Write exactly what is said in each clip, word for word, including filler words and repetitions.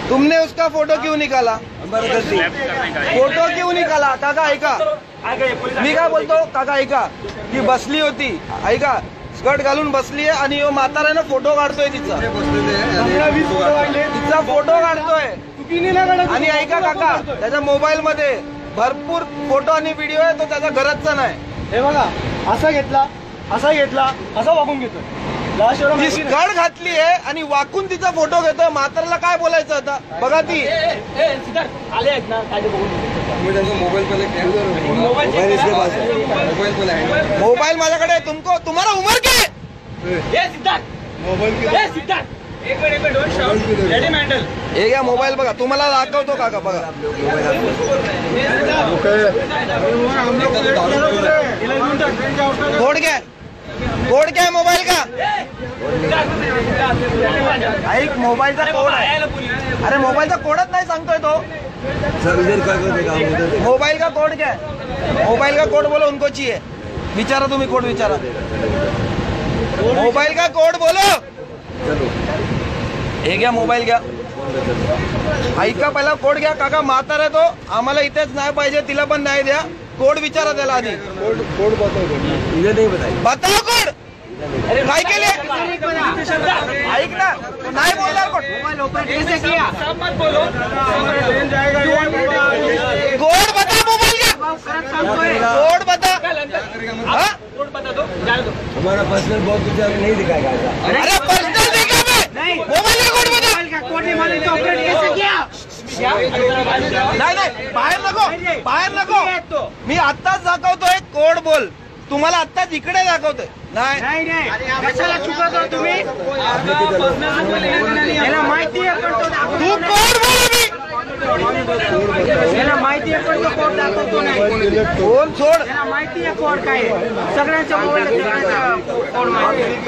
तुमने उसका फोटो क्यों निकाला? फोटो क्यों निकाला? काका ऐका, मी काय बोलतो काका ऐका, ती बसली होती ऐका, स्कर्ट घालून बसली आहे आणि म्हाताऱ्यानं फोटो काढतोय तिचा तिचा फोटो काढतोय आणि ऐका काका, त्याच्या मोबाईल मध्ये भरपूर फोटो आणि व्हिडिओ आहे, तो त्याच्या घराचा नाही. हे बघा, असा घेतला असा घेतला असा वागून घेतोय. ती स्कर्ट घातली आहे आणि वाकून तिचा फोटो घेतोय. म्हाताऱ्याला काय बोलायचं आता? बघा ती आले आहेत ना काय मोबाईल माझ्याकडे आहे. तुमको तुम्हाला उमर क्या है? हे घ्या मोबाईल बघा, तुम्हाला दाखवतो काका बघा. कोड क्या कोड क्या है मोबाईल का? ऐक, मोबाईलचा कोड आहे. अरे मोबाईलचा कोडच नाही सांगतोय तो. मोबाईल का कोड क्या है? मोबाईल का कोड बोलो, उनको चाहिए. विचारा तुम्ही कोड विचारा. मोबाईल का कोड बोलो. हे घ्या मोबाईल घ्या. ऐका पहिला कोड घ्या काका. म्हातारा तो आम्हाला इथेच नाही पाहिजे, तिला पण नाही द्या. कोड विचारा त्याला आधी. कोड कोड बताओ. बताओ कोड काय केले? ऐक ना, नाही बोलणार कोड. कोड बता मोबाईल का. कोड बता. कोड बता दो. हमारा पर्सनल बहुत कुछ नहीं दिखाएगा. अरे पर्सनल देखा मैं. मोबाईल का कोड बता. कोड नहीं मालूम तो ऑपरेट कैसे किया? नाही नाही, बाहेर नको, बाहेर नको. मी आत्ताच दाखवतोय. कोड बोल. तुम्हाला आत्ताच इकडे दाखवतोय. नाही नाही नाही, कशाला चुकतो तुम्ही? याला माहिती आहे पण तो दाखवतो तू कोड बोल. याला माहिती आहे पण तो कोड दाखवतो नाही. फोन सोड. याला माहिती आहे कोड काय आहे. सगळ्यांच्या मोबाईल कोड माहिती आहे.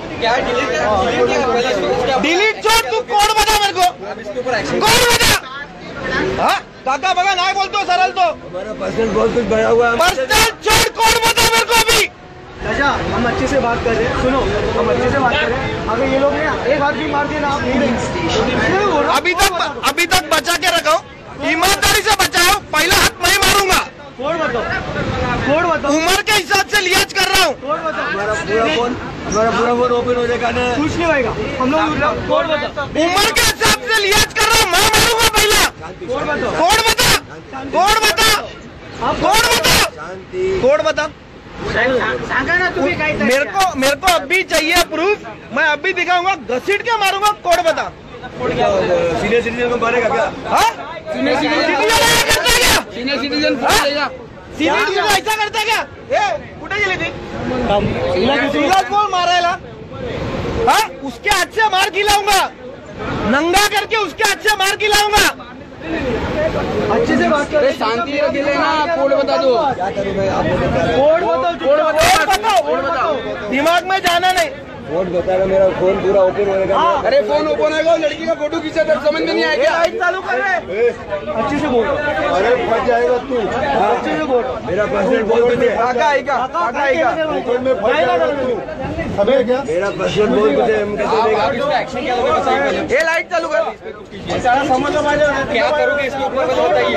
डिलीट छोड़. तू कोड बता मेरे को. कोड बता. हाँ काका बघा, नाही बोलतो सरळ तो. हमारा पर्सनल बहुत कुछ भरा हुआ है. पर्सनल छोड़. कोड बता मेरे को अभी. अच्छा, हम अच्छे से बात कर रहे हैं. सुनो, हम अच्छे से बात कर रहे हैं. अगर ये लोग ने एक हाथ भी मार दिया ना, आप नहीं. अभी तक अभी तक बचा के रखो. ईमानदारी से बचाओ. पहला हाथ मैं मारूंगा. कोड बताओ. कोड बताओ. उम्र के हिसाब से लिहाज कर रहा हूँ. कोड बताओ. हमारा पूरा फोन हमारा पूरा फोन ओपन हो जाएगा ना. कुछ नहीं होगा. हम लोग कोड बताओ. उम्र के हिसाब से लिहाज कर रहा हूँ. मैं मारूंगा पहला. कोड बताओ. कोड बता. कोड बता. कोड बता. शांति. कोड बता. सांगा ना तुम्ही काय. मेरे को मेरे को अभी चाहिए प्रूफ. मैं अभी दिखाऊंगा. घसीट के मारूंगा. कोड बता. सीनियर सिटीजन को मारेगा क्या? हाँ सीनियर सिटीजन करता है क्या? सीनियर सिटीजन सीनियर सिटीजन ऐसा करता है क्या? ए कुठे गेली ती? इलाज बोल मारायला. हाँ उसके हाथ से मार खिलाऊंगा. नंगा करके उसके हाथ से मार खिलाऊंगा. अच्छे से बात कर. शांति रखिए ना. कोड बता दो. क्या करूँ मैं? आप बताओ. कोड बताओ. कोड बताओ. कोड बताओ. दिमाग में जाना नहीं. फोन बताएगा. मेरा फोन पूरा ओपन होएगा. अरे फोन ओपन होगा, लड़की का फोटो खींचा तो समझ में नहीं आया क्या? लाइट चालू कर रहे. अच्छे से बोलो. अरे फंस जाएगा तू. अच्छे से बोलो. मेरा पर्सनल बहुत कुछ है. काका ऐका. काका ऐका. में फंस जाएगा तू. समझ गया? मेरा पर्सनल बहुत कुछ है. हम कैसे देगा? ये लाइट चालू कर. क्या करोगे इसके ऊपर बताइए.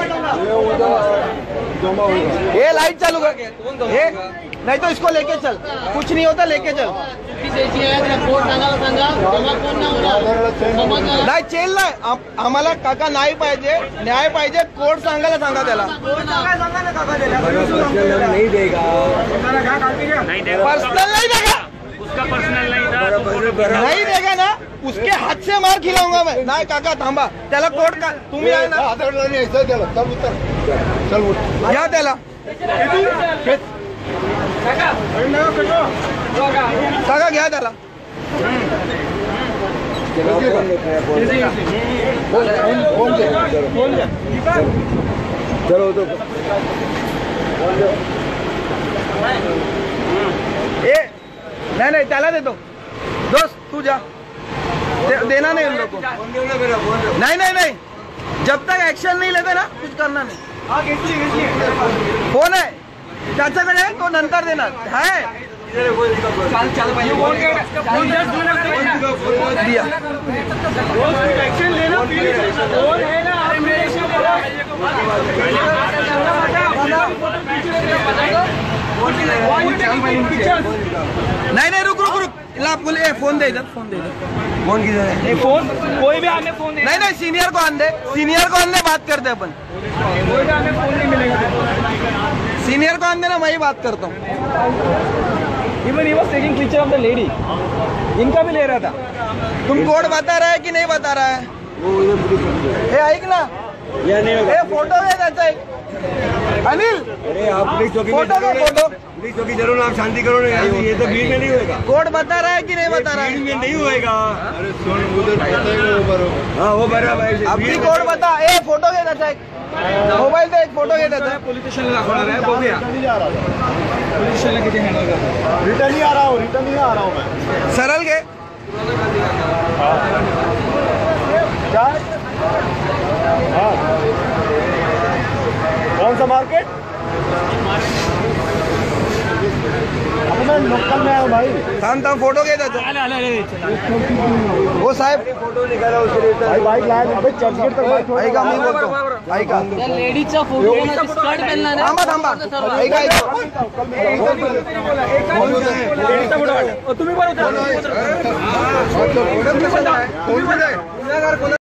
ये लाइट चालू कर. ये नहीं तो इसको लेके चल. कुछ नहीं होता, लेके चल. नाही चेल नाही. आम्हाला काका नाही पाहिजे, न्याय पाहिजे. कोर्ट सांगायला सांगा त्याला. नहीं देगा. पर्सनल नहीं देगा. उसका पर्सनल नहीं था. नहीं देगा ना, उसके हाथ से मार खिलाऊंगा मैं. नाही काका थांबा. त्याला कोर्ट का तुम्ही आहे ना. चल उठ. घ्या त्याला. काका घ्या त्याला. चलो तो ए नहीं नहीं त्याला देतो. दोस्त तू जा. दे, देना नहीं उन लोग को. नहीं नहीं नहीं, जब तक एक्शन नहीं लेते ना कुछ करना नहीं. हाँ घेतली घेतली. फोन आहे त्याच्याकडे, तो नंतर देणार. आहे दिया एक्शन लेना फोन है ना नहीं नहीं रुक रुक रुक ला बोले ए, फोन दे इधर फोन दे इधर फोन किधर है फोन कोई भी हमें फोन नहीं नहीं सीनियर को आन दे सीनियर को आन दे बात करते हैं अपन कोई भी हमें फोन नहीं मिलेगा सीनियर को आन देना मैं ही बात करता हूँ even he was taking picture of the lady इनका भी ले रहा था तुम कोड बता रहा है कि नहीं बता रहा है ए ऐक ना ए फोटो दे त्याचा एक अनिल अरे आप पुलिस चौकी में फोटो दे फोटो पुलिस चौकी जरूर आप शांति करो ना यार, ये तो भीड़ में नहीं होएगा। कोड बता रहा है कि नहीं बता रहा भीड़ है में नहीं होएगा। अरे सुन उधर हाँ वो बरा भाई अपनी कोड बता ए फोटो घे त्याचा एक मोबाईल दे एक फोटो घे त्याचा पोलीस स्टेशनला दाखवणार आहे बघूया पोलीस स्टेशनला किती हँडल करतात रिटर्न ही आ रहा हूँ रिटर्न ही आ रहा हूँ मैं सरल घे हाँ कौन सा मार्केट मैं लोकल में आया भाई थांब थांब फोटो घे त्याचा हो साहेब फोटो निकाला उसके लिए भाई बाइक लाया अबे चर्चगेट तक बाइक ऐका मी बोलतो ऐका लेडीजचा फोटो स्कर्ट पेरणार थांबा थांबा ऐका ऐका तुम्ही बरोबर